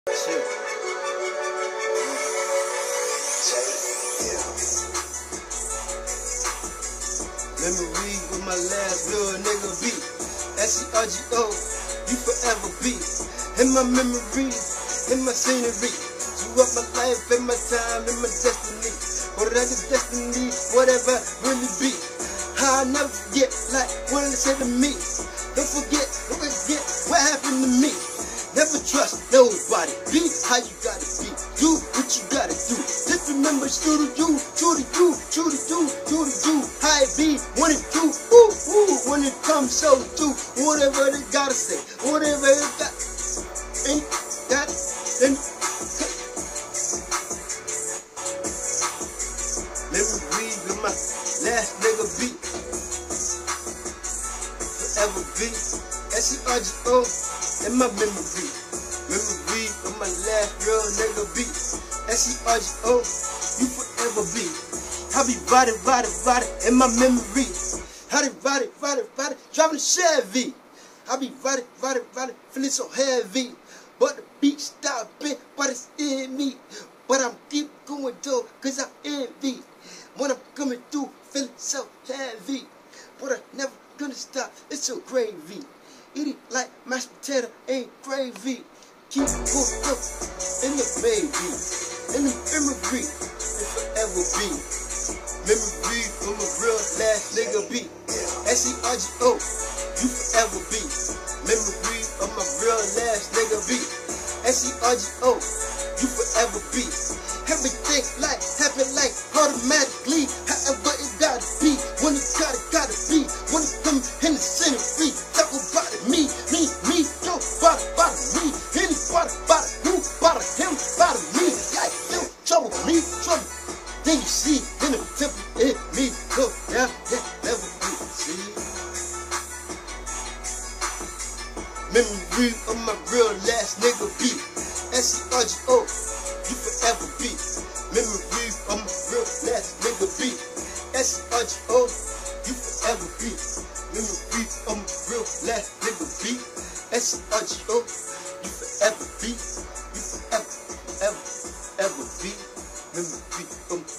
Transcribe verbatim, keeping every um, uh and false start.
Shit. Memory with my last real nigga beat. S E R G O, you forever be in my memory, in my scenery. Throughout my life, in my time, in my destiny. Whatever destiny, whatever really be. How I never forget, like when they said to me. Don't forget, don't forget what happened to me. Never trust nobody. Be how you gotta be. Do what you gotta do. Just remember, true to you, true to you, true to you, true to you. How it be, when it do, ooh, ooh, when it comes, so do whatever they gotta say, whatever they got, and got, and memory with my last nigga beat. Forever be S E R G O in my memory. Memory of my last real nigga beat. S E R G O, you forever be. I be riding, riding, riding in my memory. I be riding, riding, riding, driving a Chevy. I be riding, riding, riding, feeling so heavy. But the beat stopping, but it's in me. But I'm keep going though, cause I'm envy. When I'm coming through, feeling so heavy. But I'm never gonna stop, it's so gravy. Eat it like mashed potato, ain't gravy. Keep going up in the baby, in the memory, it forever be. Memory from a real last nigga beat. S E R G O, you forever be. Memory of my real last nigga beat. S E R G O, you forever be. Everything like happen like automatically. However it gotta be, when it gotta gotta be. When it come in the scenery, talk about it, me, me, me, yo, body, body, me, anybody, body, who, body, him, body, me, like you, trouble, me, trouble. Then you see, in the temple, it me, go down, yeah, never be, see. Memory of my real last nigga beat. S E R G O, you forever be. Memory of my real last nigga beat. S E R G O, you forever be. Memory of my real last nigga beat. S E R G O, you forever be. You forever, ever, ever be. Memory of